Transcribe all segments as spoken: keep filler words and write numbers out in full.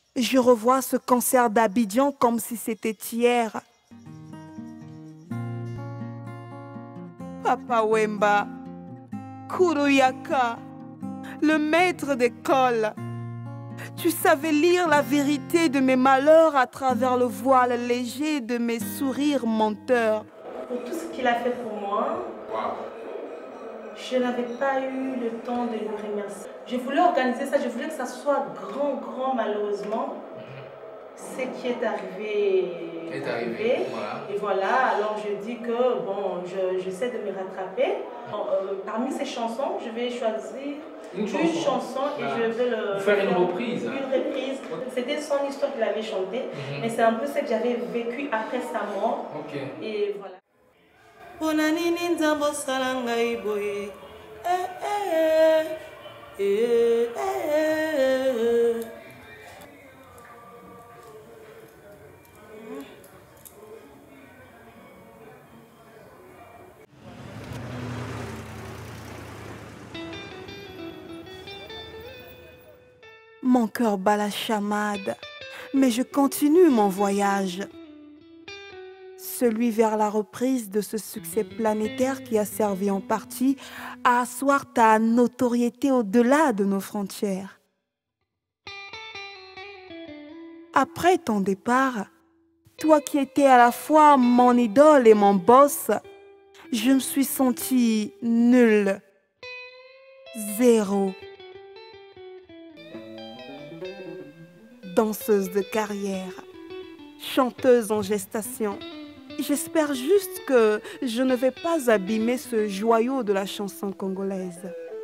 Je revois ce concert d'Abidjan comme si c'était hier. Papa Wemba, Kuruyaka, le maître d'école. Tu savais lire la vérité de mes malheurs à travers le voile léger de mes sourires menteurs. Pour tout ce qu'il a fait pour moi, je n'avais pas eu le temps de lui remercier. Je voulais organiser ça, je voulais que ça soit grand, grand, malheureusement. Ce qui est arrivé est arrivé. Voilà. Et voilà, alors je dis que bon, j'essaie de me rattraper. Euh, parmi ces chansons, je vais choisir une, une chanson, chanson voilà. Et je vais le faire une reprise. Une reprise. C'était son histoire qu'il avait chantée, mm-hmm. Mais c'est un peu ce que j'avais vécu après sa mort. Okay. Et voilà. Mon cœur bat la chamade, mais je continue mon voyage. Celui vers la reprise de ce succès planétaire qui a servi en partie à asseoir ta notoriété au-delà de nos frontières. Après ton départ, toi qui étais à la fois mon idole et mon boss, je me suis sentie nulle, zéro. Danseuse de carrière, chanteuse en gestation. J'espère juste que je ne vais pas abîmer ce joyau de la chanson congolaise.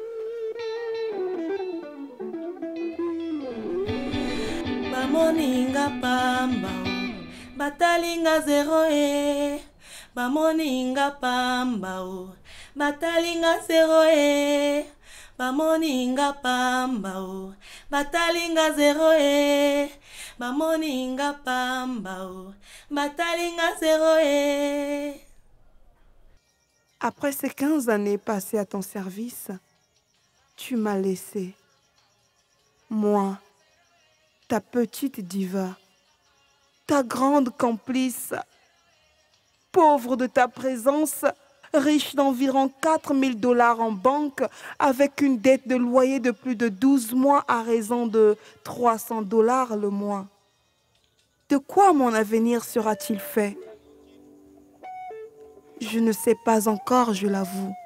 Bamoninga pamba, batalinga zero e. Bamoninga pamba, batalinga zero e. Bamoninga pamba, batalinga zero e. Bamoninga pamba, batalinga zero e. Après ces quinze années passées à ton service, tu m'as laissé. Moi, ta petite diva, ta grande complice, pauvre de ta présence, riche d'environ quatre mille dollars en banque, avec une dette de loyer de plus de douze mois à raison de trois cents dollars le mois. De quoi mon avenir sera-t-il fait? Je ne sais pas encore, je l'avoue.